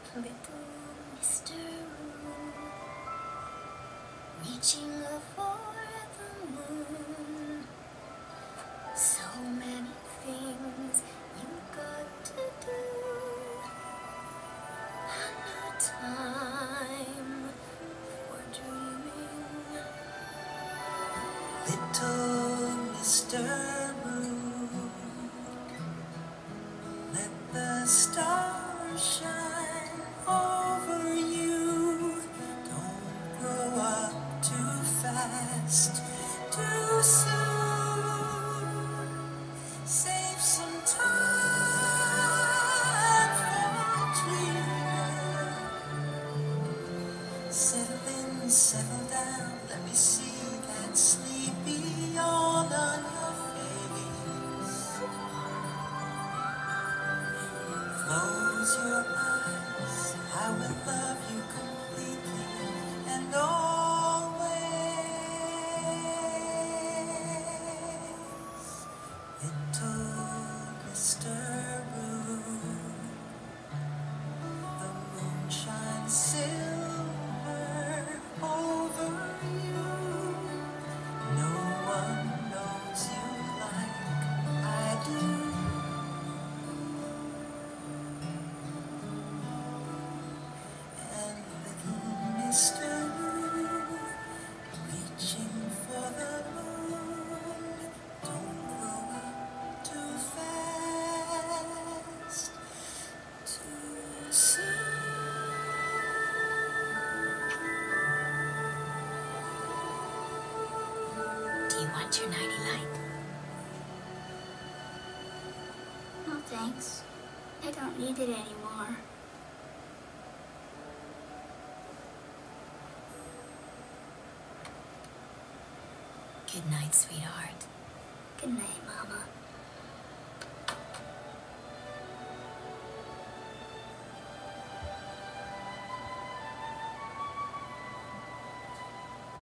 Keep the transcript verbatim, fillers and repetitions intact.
Little Mister Moon, reaching for the moon. So many things you got to do. And no time for dreaming. Little Mister Moon, let the stars shine over you. Don't grow up too fast, too soon. Save some time for dreaming. Settle in, settle down, let me see that sleepy yawn on your face. Close your eyes, I will love you completely and always. Little Mister Moon, the moon shines silver over you. No one knows you like I do. And little Mister Moon, reaching for the moon. Don't grow up too fast, too soon. Do you want your nighty light? No thanks. I don't need it anymore. Good night, sweetheart. Good night, Mama.